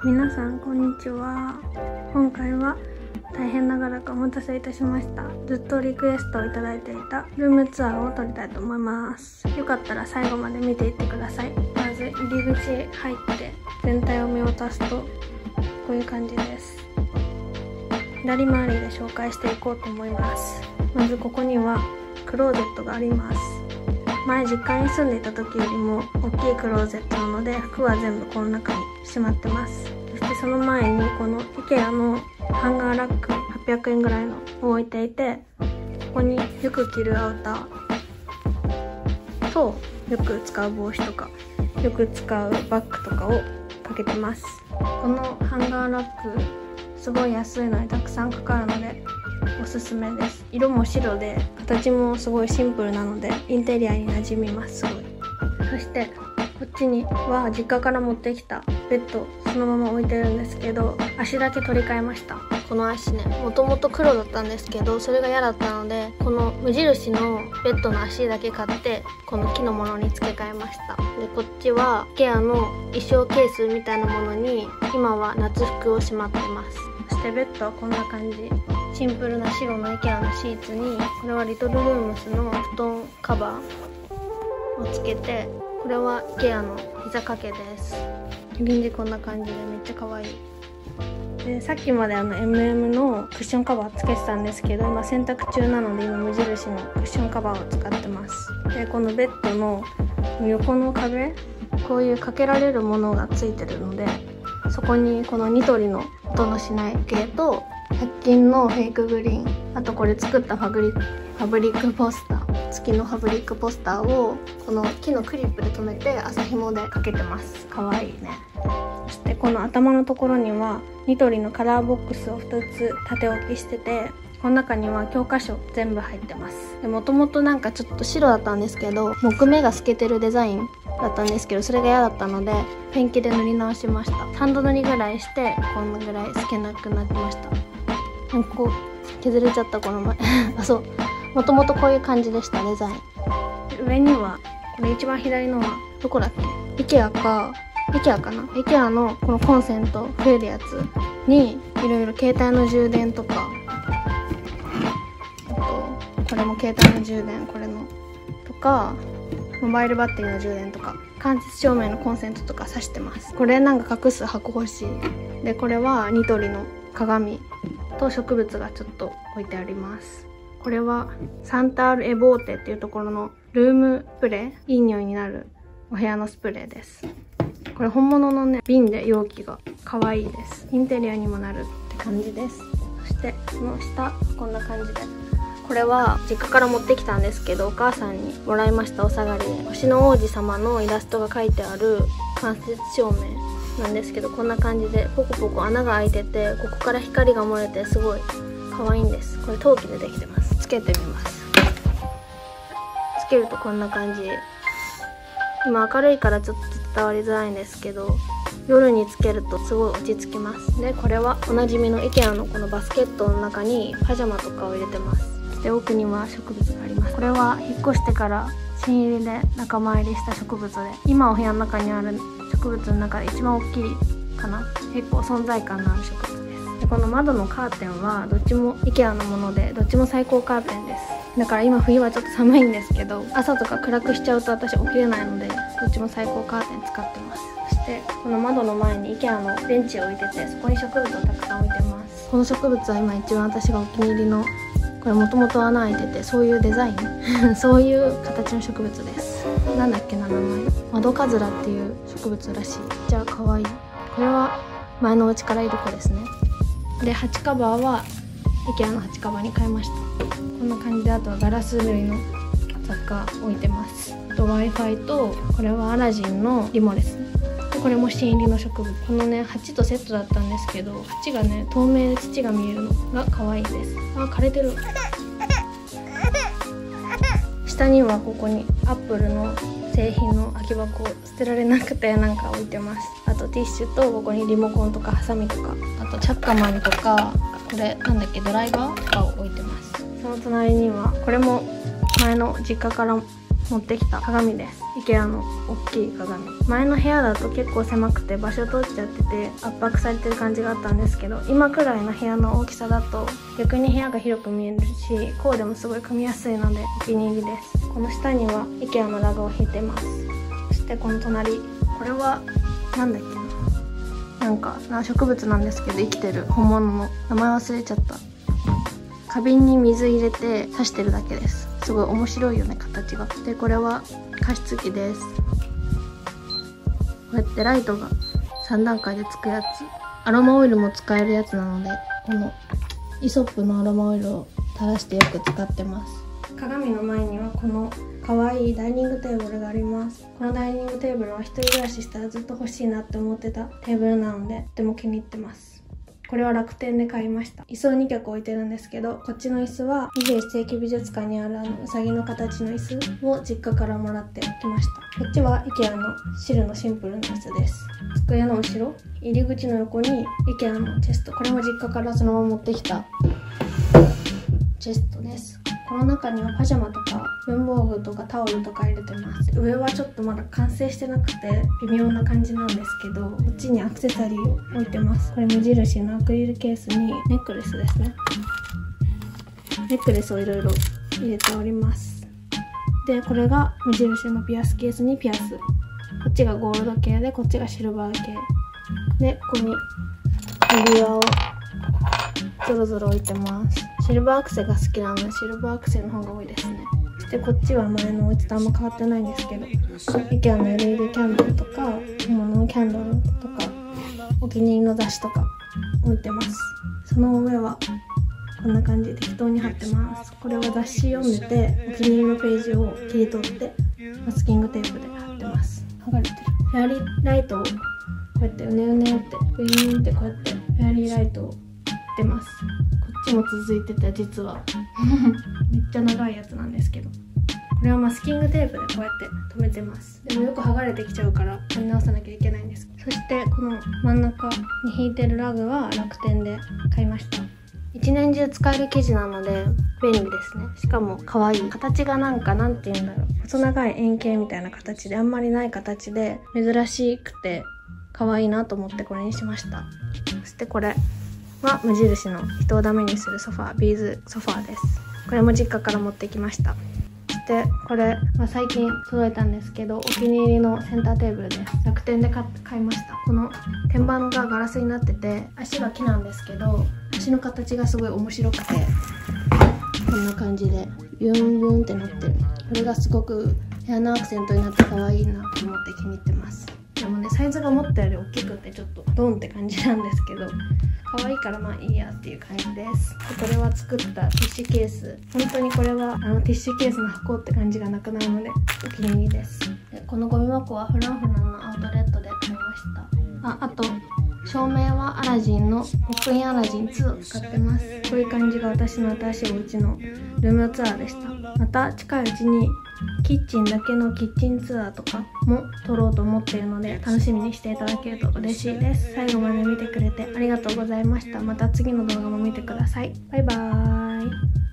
皆さんこんにちは。今回は大変長らくお待たせいたしました。ずっとリクエストをいただいていたルームツアーを撮りたいと思います。よかったら最後まで見ていってください。まず入り口へ入って全体を見渡すとこういう感じです。左回りで紹介していこうと思います。まずここにはクローゼットがあります。前実家に住んでいた時よりも大きいクローゼットなので服は全部この中にしまってます。そしてその前にこの IKEA のハンガーラック800円ぐらいのを置いていて、ここによく着るアウターとよく使う帽子とかよく使うバッグとかをかけてます。このハンガーラックすごい安いのにたくさんかかるのでおすすめです。色も白で形もすごいシンプルなのでインテリアに馴染みます。すごい。そしてこっちには実家から持ってきたベッドそのまま置いてるんですけど、足だけ取り替えました。この足ね、もともと黒だったんですけどそれが嫌だったので、この無印のベッドの足だけ買ってこの木のものに付け替えました。でこっちは IKEA の衣装ケースみたいなものに今は夏服をしまってます。そしてベッドはこんな感じ。シンプルな白の IKEA のシーツにこれはリトルルームスの布団カバーをつけて、これは IKEA の膝掛けです。臨時こんな感じでめっちゃ可愛い。でさっきまでMM のクッションカバーつけてたんですけど、今洗濯中なので今無印のクッションカバーを使ってます。でこのベッドの横の壁、こういうかけられるものがついてるので、そこにこのニトリの音のしない系と100均のフェイクグリーン、あとこれ作ったファブリックポスター、月のファブリックポスターをこの木のクリップで留めて麻紐でかけてます。かわいいね。そしてこの頭のところにはニトリのカラーボックスを2つ縦置きしてて、この中には教科書全部入ってます。もともとなんかちょっと白だったんですけど、木目が透けてるデザインだったんですけど、それが嫌だったのでペンキで塗り直しました。3度塗りぐらいしてこんなぐらい透けなくなってました。ここ削れちゃったこの前あ、そう、もともとこういう感じでした、デザイン。上にはこれ一番左のはどこだっけ、IKEA かな、 IKEA のこのコンセント増えるやつにいろいろ携帯の充電とか、あとこれも携帯の充電、これのとかモバイルバッテリーの充電とか間接照明のコンセントとか挿してます。これなんか隠す箱欲しい。でこれはニトリの鏡と植物がちょっと置いてあります。これはサンタールエボーテっていうところのルームスプレー、いい匂いになるお部屋のスプレーです。これ本物のね瓶で容器が可愛いです。インテリアにもなるって感じです。そしてこの下こんな感じで、これは実家から持ってきたんですけどお母さんにもらいました。お下がりで星の王子様のイラストが描いてある間接照明なんですけど、こんな感じでポコポコ穴が開いてて、ここから光が漏れてすごい可愛いんです。これ陶器でできてます。つけてみます。つけるとこんな感じ。今明るいからちょっと伝わりづらいんですけど、夜につけるとすごい落ち着きます。でこれはおなじみの IKEA のこのバスケットの中にパジャマとかを入れてます。で奥には植物があります。これは引っ越してから新入りで仲間入りした植物で、今お部屋の中にある植物の中で一番大きいかな。結構存在感のある植物です。でこの窓のカーテンはどっちも IKEA のもので、どっちも最高カーテンです。だから今冬はちょっと寒いんですけど、朝とか暗くしちゃうと私起きれないのでどっちも最高カーテン使ってます。そしてこの窓の前に IKEA のベンチを置いてて、そこに植物をたくさん置いてます。この植物は今一番私がお気に入りの、これもともと穴開いててそういうデザインそういう形の植物です。なんだっけな、名前マドカズラっていう植物らしい。じゃあかわいい。これは前のお家からいる子ですね。で鉢カバーは IKEA の鉢カバーに変えました。こんな感じで、あとはガラス塗りの雑貨置いてます。あと Wi-Fi と、これはアラジンのリモですね。でこれも新入りの植物。このね鉢とセットだったんですけど、鉢がね透明で土が見えるのが可愛いです。あ、枯れてる。下にはここにアップルの製品の空き箱、捨てられなくてなんか置いてます。あとティッシュと、ここにリモコンとかハサミとか、あとチャッカマンとか、これなんだっけ、ドライバーとかを置いてます。その隣にはこれも前の実家から持持ってきた鏡です。 IKEA の大きい鏡。前の部屋だと結構狭くて場所取っちゃってて圧迫されてる感じがあったんですけど、今くらいの部屋の大きさだと逆に部屋が広く見えるし、コーデもすごい組みやすいのでお気に入りです。この下には IKEA のラグを引いてます。そしてこの隣、これはなんだっけな、なんか植物なんですけど、生きてる本物の名前忘れちゃった。花瓶に水入れて刺してるだけです。すごい面白いよね、形が。でこれは加湿器です。こうやってライトが3段階でつくやつ。アロマオイルも使えるやつなので、このイソップのアロマオイルを垂らしてよく使ってます。鏡の前にはこの可愛いダイニングテーブルがあります。このダイニングテーブルは一人暮らししたらずっと欲しいなって思ってたテーブルなので、とても気に入ってます。これは楽天で買いました。椅子を2脚置いてるんですけど、こっちの椅子は21世紀美術館にあるうさぎの形の椅子を実家からもらってきました。こっちは IKEA の白のシンプルな椅子です。机の後ろ、入り口の横に IKEA のチェスト。これも実家からそのまま持ってきたチェストです。この中にはパジャマとか文房具とかタオルとか入れてます。上はちょっとまだ完成してなくて微妙な感じなんですけど、こっちにアクセサリーを置いてます。これ無印のアクリルケースにネックレスですね。ネックレスをいろいろ入れております。でこれが無印のピアスケースにピアス。こっちがゴールド系で、こっちがシルバー系で、ここに指輪をゾロゾロ置いてます。シルバーアクセが好きなのでシルバーアクセの方が多いですね。そしてこっちは前のお家とあんま変わってないんですけど、 IKEA の LED キャンドルとか本物のキャンドルとかお気に入りの雑誌とか置いてます。その上はこんな感じで適当に貼ってます。これは雑誌読んでてお気に入りのページを切り取ってマスキングテープで貼ってます。剥がれてる。フェアリーライトをこうやってうねうねってウィーンってこうやってフェアリーライトを出ます。こっちも続いてて、実はめっちゃ長いやつなんですけど、これはマスキングテープでこうやって留めてます。でもよく剥がれてきちゃうから貼り直さなきゃいけないんです。そしてこの真ん中に引いてるラグは楽天で買いました。一年中使える生地なので便利ですね。しかも可愛い形がなんて言うんだろう、細長い円形みたいな形で、あんまりない形で珍しくて可愛いなと思ってこれにしました。そしてこれは無印の人をダメにするソファー、ビーズソファーです。これも実家から持ってきました。そしてこれは最近届いたんですけど、お気に入りのセンターテーブルです。楽天で買いました。この天板がガラスになってて、足が木なんですけど、足の形がすごい面白くて、こんな感じでビュンビュンってなってる。これがすごく部屋のアクセントになって可愛いなと思って気に入ってます。でもね、サイズが思ったより大きくてちょっとドンって感じなんですけど、可愛いからまあいいやっていう感じです。でこれは作ったティッシュケース。本当にこれはティッシュケースの箱って感じがなくなるのでお気に入りです。でこのゴミ箱はフランフランのアウトレットで買いました。あと照明はアラジンのポップインアラジン2を使ってます。こういう感じが私の新しいお家のルームツアーでした。また近いうちにキッチンだけのキッチンツアーとかも撮ろうと思っているので、楽しみにしていただけると嬉しいです。最後まで見てくれてありがとうございました。また次の動画も見てください。バイバーイ。